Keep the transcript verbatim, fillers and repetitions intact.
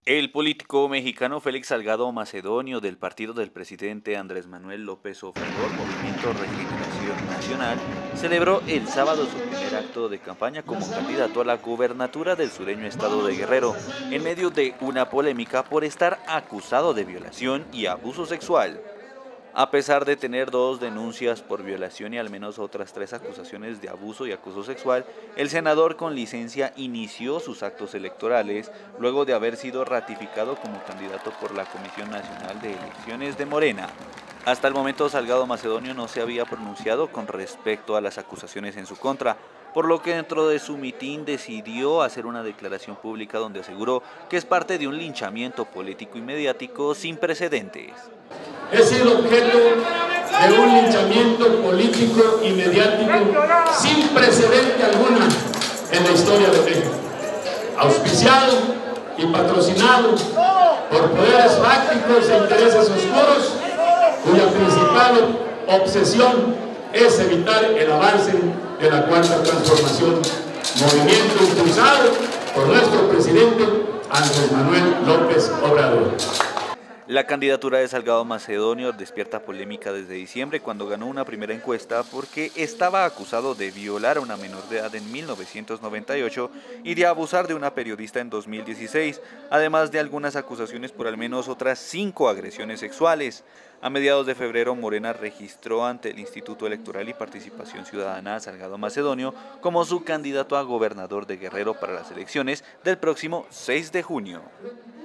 El político mexicano Félix Salgado Macedonio, del partido del presidente Andrés Manuel López Obrador, Movimiento Regeneración Nacional, celebró el sábado su primer acto de campaña como candidato a la gubernatura del sureño estado de Guerrero, en medio de una polémica por estar acusado de violación y abuso sexual. A pesar de tener dos denuncias por violación y al menos otras tres acusaciones de abuso y acoso sexual, el senador con licencia inició sus actos electorales luego de haber sido ratificado como candidato por la Comisión Nacional de Elecciones de Morena. Hasta el momento, Salgado Macedonio no se había pronunciado con respecto a las acusaciones en su contra, por lo que dentro de su mitin decidió hacer una declaración pública donde aseguró que es parte de un linchamiento político y mediático sin precedentes. He sido objeto de un linchamiento político y mediático sin precedente alguna en la historia de México, auspiciado y patrocinado por poderes fácticos e intereses oscuros, cuya principal obsesión es evitar el avance de la cuarta transformación, movimiento impulsado por nuestro presidente Andrés Manuel López Obrador. La candidatura de Salgado Macedonio despierta polémica desde diciembre, cuando ganó una primera encuesta porque estaba acusado de violar a una menor de edad en mil novecientos noventa y ocho y de abusar de una periodista en dos mil dieciséis, además de algunas acusaciones por al menos otras cinco agresiones sexuales. A mediados de febrero, Morena registró ante el Instituto Electoral y Participación Ciudadana a Salgado Macedonio como su candidato a gobernador de Guerrero para las elecciones del próximo seis de junio.